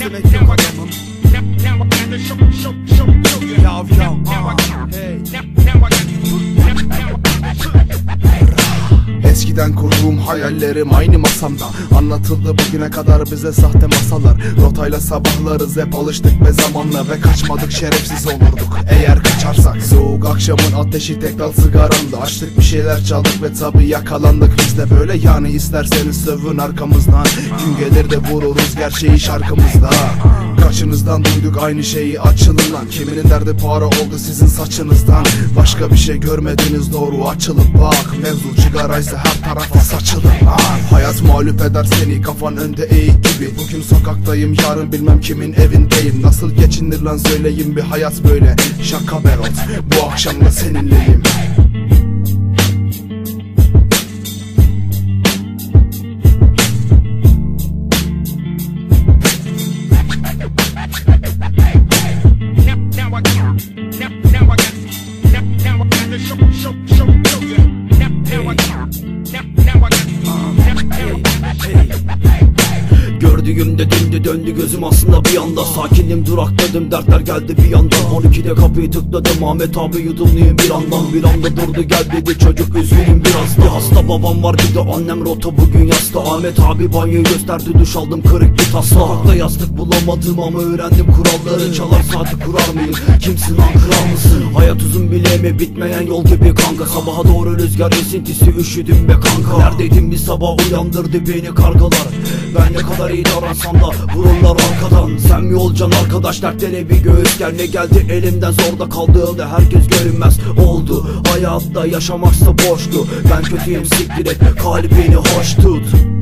demek yok adamım. Yav yav hey. Eskiden kurduğum hayallerim aynı masamda anlatıldı bugüne kadar bize sahte masalar. Rotayla sabahlarız hep alıştık ve zamanla ve kaçmadık şerefsiz olurduk eğer kaçarsak. Soğuk akşamın ateşi tek dal sigaramda açtık bir şeyler çaldık ve tabi yakalandık biz de böyle. Yani isterseniz sövün arkamızdan, gün gelir de vururuz gerçeği şarkımızda. Kaçınızdan duyduk aynı şeyi açılın lan. Kiminin derdi para oldu sizin saçınızdan. Başka bir şey görmediniz doğru açılıp bak. Mevzu çıkaraysa her tarafa saçılır lan. Hayat mağlup eder seni kafan önde eğik gibi. Bugün sokaktayım yarın bilmem kimin evindeyim. Nasıl geçinir lan söyleyin bir hayat böyle. Şaka berot bu akşam da seninleyim. Gördüğümde döndü döndü gözüm aslında bir anda. Sakindim durakladım dertler geldi bir yandan. 12'de kapıyı tıkladım Ahmet abi yudumluyum bir andan. Bir anda durdu gel dedi çocuk üzgünüm biraz da. Hasta babam var bir de annem rota bugün yasta. Ahmet abi banyoyu gösterdi duş aldım kırık bir tasla. Sokakta yastık bulamadım ama öğrendim kuralları. Çalar saati kurar mıyım kimsin lan kral mısın? Hayat uzun bileğime bitmeyen yol gibi kanka. Sabaha doğru rüzgar esintisi üşüdüm be kanka. Neredeydin bir sabah uyandırdı beni kargalar. Ben ne kadar iyi davransam da vururlar arkadan. Sen mi olacaksın arkadaş dertlere bir göğüs gel. Ne geldi elimden zorda kaldığımda herkes görünmez oldu. Hayatta yaşamaksa boştu. Ben kötüyüm siktir et kalbini hoş tut.